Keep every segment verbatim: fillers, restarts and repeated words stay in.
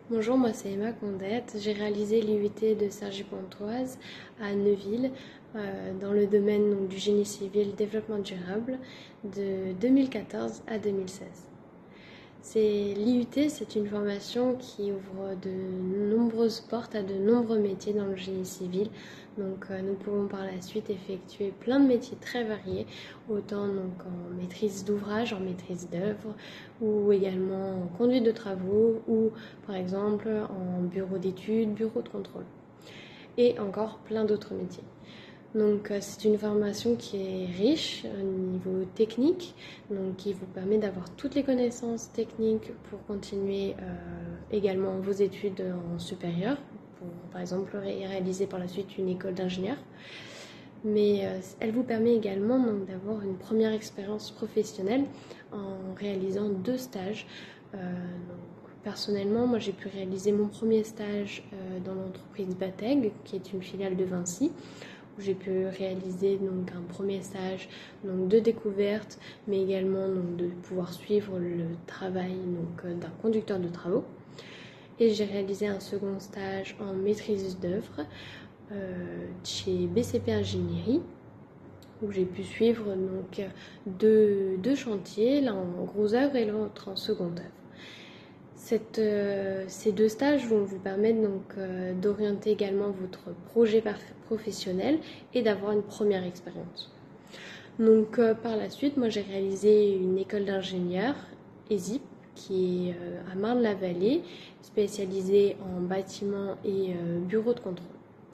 Bonjour, moi c'est Emma Condette. J'ai réalisé l'I U T de Cergy-Pontoise à Neuville euh, dans le domaine donc, du génie civil développement durable de deux mille quatorze à deux mille seize. L'I U T, c'est une formation qui ouvre de nombreuses portes à de nombreux métiers dans le génie civil. Donc euh, nous pouvons par la suite effectuer plein de métiers très variés, autant donc en maîtrise d'ouvrage, en maîtrise d'œuvre, ou également en conduite de travaux, ou par exemple en bureau d'études, bureau de contrôle, et encore plein d'autres métiers. Donc c'est une formation qui est riche au niveau technique, donc qui vous permet d'avoir toutes les connaissances techniques pour continuer euh, également vos études en supérieur, pour par exemple réaliser par la suite une école d'ingénieur. Mais euh, elle vous permet également d'avoir une première expérience professionnelle en réalisant deux stages. Euh, donc, personnellement, moi j'ai pu réaliser mon premier stage euh, dans l'entreprise Bateg, qui est une filiale de Vinci, où j'ai pu réaliser donc un premier stage donc de découverte, mais également donc de pouvoir suivre le travail donc d'un conducteur de travaux. Et j'ai réalisé un second stage en maîtrise d'œuvre euh, chez B C P Ingénierie, où j'ai pu suivre donc deux, deux chantiers, l'un en gros œuvre et l'autre en seconde œuvre. Cette, euh, ces deux stages vont vous permettre donc euh, d'orienter également votre projet professionnel et d'avoir une première expérience. Donc euh, par la suite, moi j'ai réalisé une école d'ingénieur, E S I P, qui est euh, à Marne-la-Vallée, spécialisée en bâtiment et euh, bureau de contrôle.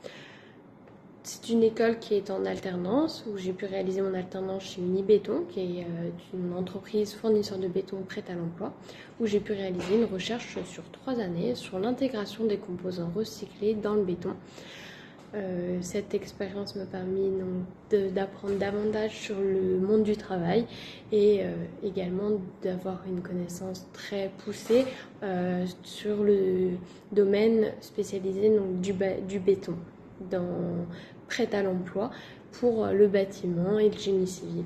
C'est une école qui est en alternance, où j'ai pu réaliser mon alternance chez Unibéton, qui est euh, une entreprise fournisseur de béton prête à l'emploi, où j'ai pu réaliser une recherche sur trois années sur l'intégration des composants recyclés dans le béton. Euh, cette expérience m'a permis d'apprendre davantage sur le monde du travail et euh, également d'avoir une connaissance très poussée euh, sur le domaine spécialisé donc, du, du béton, dans prêt à l'emploi pour le bâtiment et le génie civil.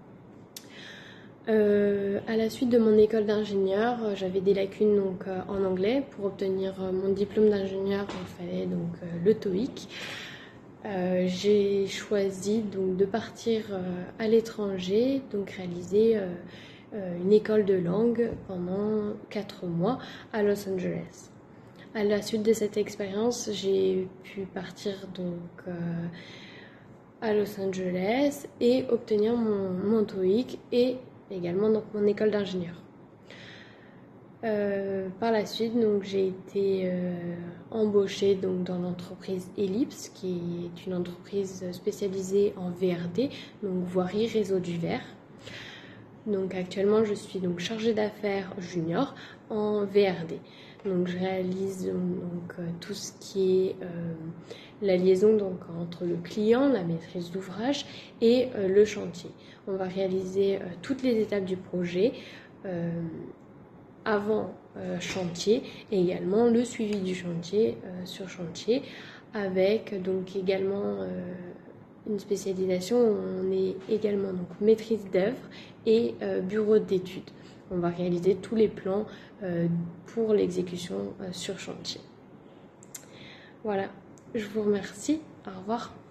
Euh, à la suite de mon école d'ingénieur, j'avais des lacunes donc, euh, en anglais. Pour obtenir euh, mon diplôme d'ingénieur, il fallait donc euh, le TOEIC. Euh, j'ai choisi donc, de partir euh, à l'étranger, donc réaliser euh, euh, une école de langue pendant quatre mois à Los Angeles. À la suite de cette expérience, j'ai pu partir donc euh, à Los Angeles et obtenir mon, mon TOEIC et également donc, mon école d'ingénieur. Euh, par la suite, donc, j'ai été euh, embauchée donc, dans l'entreprise Ellipse, qui est une entreprise spécialisée en V R D, donc voirie réseau du verre. Donc actuellement, je suis donc chargée d'affaires junior en V R D. Donc je réalise donc euh, tout ce qui est euh, la liaison donc entre le client, la maîtrise d'ouvrage et euh, le chantier. On va réaliser euh, toutes les étapes du projet euh, avant euh, chantier et également le suivi du chantier euh, sur chantier avec donc également euh, une spécialisation où on est également donc maîtrise d'œuvre et euh, bureau d'études. On va réaliser tous les plans euh, pour l'exécution euh, sur chantier. Voilà, je vous remercie. Au revoir.